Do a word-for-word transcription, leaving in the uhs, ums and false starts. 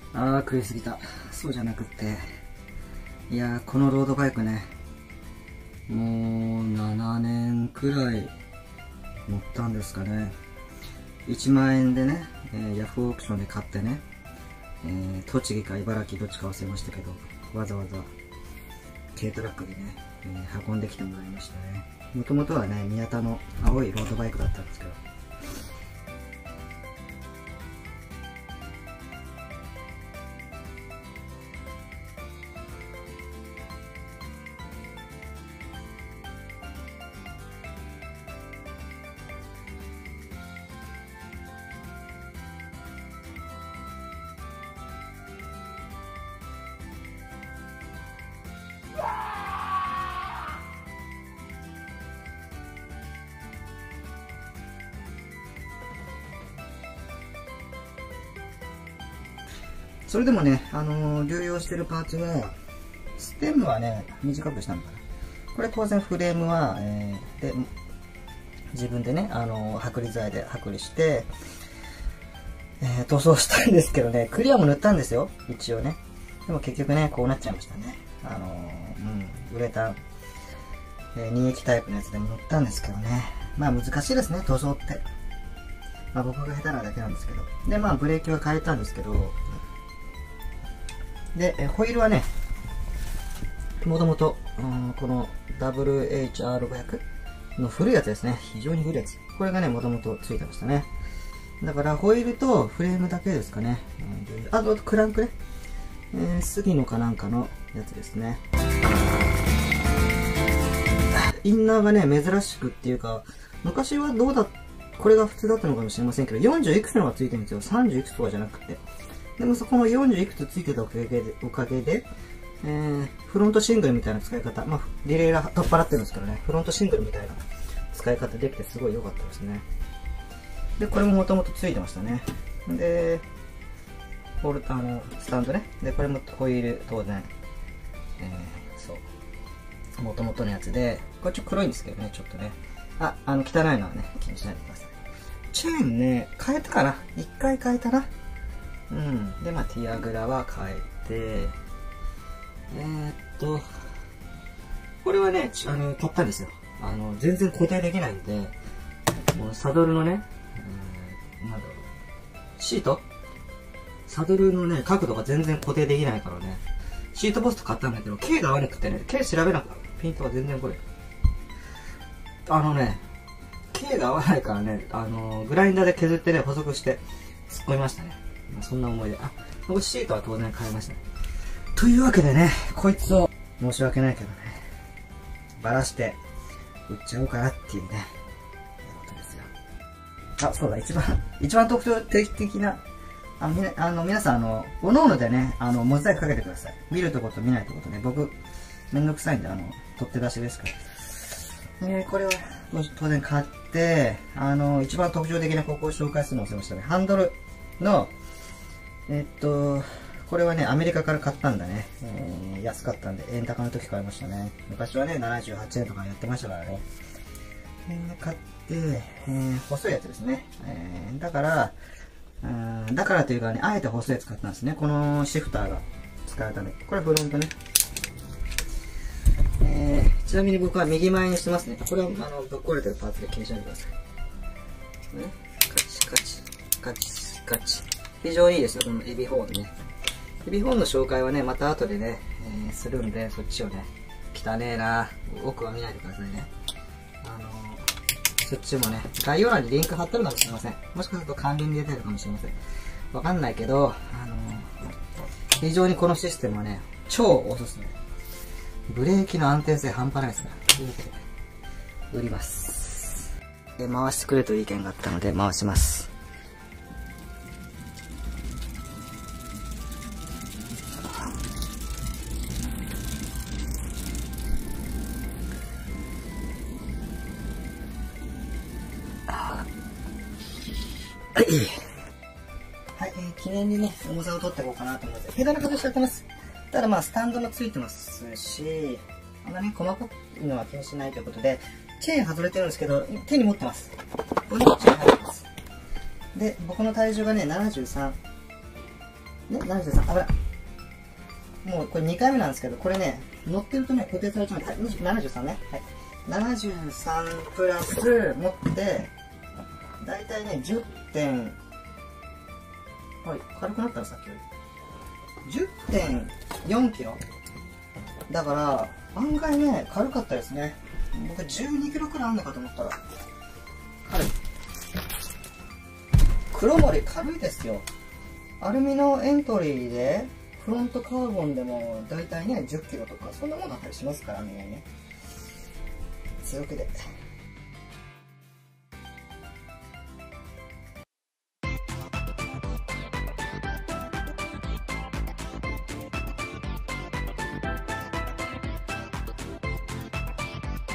あー食いすぎた。そうじゃなくって、いやーこのロードバイクね、もうななねんくらい乗ったんですかね。いちまんえんでね、えー、ヤフーオークションで買ってね、えー、栃木か茨城どっちか忘れましたけど、わざわざ軽トラックでね、えー、運んできてもらいましたね。もともとはね、宮田の青いロードバイクだったんですけど、それでもね、あのー、流用してるパーツは、ステムはね、短くしたのかな。これ当然フレームは、えー、で自分でね、あのー、剥離剤で剥離して、えー、塗装したんですけどね、クリアも塗ったんですよ、一応ね。でも結局ね、こうなっちゃいましたね。あのー、うん、ウレタン、えー、に液タイプのやつでも塗ったんですけどね。まあ難しいですね、塗装って。まあ僕が下手なだけなんですけど。で、まあブレーキは変えたんですけど、で、ホイールはね、もともと、この ダブリューエイチアールごひゃく の古いやつですね。非常に古いやつ。これがね、もともとついてましたね。だから、ホイールとフレームだけですかね。あと、クランクね。えー、杉野かなんかのやつですね。インナーがね、珍しくっていうか、昔はどうだ、これが普通だったのかもしれませんけど、よんじゅういくつのがついてるんですよ。さんじゅういくつとかじゃなくて。でもそこのよんじゅういくつついてたおかげで、おかげで、えー、フロントシングルみたいな使い方、まあ、リレーラ取っ払ってるんですけどね、フロントシングルみたいな使い方できてすごい良かったですね。で、これももともとついてましたね。で、ホルターのスタンドね。で、これもホイール当然、えー、そう、もともとのやつで、これちょっと黒いんですけどね、ちょっとね。あ、あの、汚いのはね、気にしないでください。チェーンね、変えたかな一回変えたな。うん。で、まあ、ティアグラは変えて、えー、っと、これはね、あの、買ったんですよ。あの、全然固定できないんで、このサドルのね、えー、なんだろう、シートサドルのね、角度が全然固定できないからね、シートポスト買ったんだけど、K が合わなくてね、K 調べなかった。ピントが全然これ。あのね、K が合わないからね、あの、グラインダーで削ってね、細くして突っ込みましたね。まあ、そんな思いで。あ、これシートは当然変えましたね。というわけでね、こいつを、申し訳ないけどね、バラして、売っちゃおうかなっていうね、ことですよ。あ、そうだ、一番、一番特徴的な、あの、みな、あの皆さん、あの、おのおのでね、あの、モザイクかけてください。見るとこと見ないとことね、僕、めんどくさいんで、あの、取って出しですから。えー、これは、当然買って、あの、一番特徴的なここを紹介するのを忘れましたね。ハンドルの、えっと、これはね、アメリカから買ったんだね。えー、安かったんで、円高の時買いましたね。昔はね、ななじゅうはちえんとかやってましたからね。えー、買って、えー、細いやつですね。えー、だから、うん、だからというかね、あえて細いやつ買ったんですね。このシフターが使うため。これフロントね。えー、ちなみに僕は右前にしてますね。これは、あの、ぶっ壊れてるパーツで気にしないでください。ね、カチカチ、カチカチ。非常にいいですよ、このエビホーンね。エビホーンの紹介はね、また後でね、えー、するんで、そっちをね、汚ねえな、奥は見ないでくださいね。あのー、そっちもね、概要欄にリンク貼ってるかもしれません。もしかすると管理に出てるかもしれません。わかんないけど、あのー、非常にこのシステムはね、超おすすめ。ブレーキの安定性半端ないですから。というわけで、売ります。で、回してくれという意見があったので、回します。はい、はい、えー、記念にね、重さを取っていこうかなと思って、ペダル外しちゃってます。ただまあ、スタンドもついてますし、あんまね、細かいのは気にしないということで、チェーン外れてるんですけど、手に持ってます。ここにチェーン入ってます。で、僕の体重がね、ななじゅうさん。 ね、ななじゅうさん、危ない。もうこれにかいめなんですけど、これね、乗ってるとね、固定されちゃうんで、はい、ななじゅうさんね。はい。ななじゅうさんプラス、持って、だいたいね、じゅってん、はい、軽くなったらさっきより。じゅってんよんキロ。だから、案外ね、軽かったですね。僕じゅうにキロくらいあるのかと思ったら、軽い。黒森軽いですよ。アルミのエントリーで、フロントカーボンでもだいたいね、じゅっキロとか、そんなものあったりしますからね。強気で。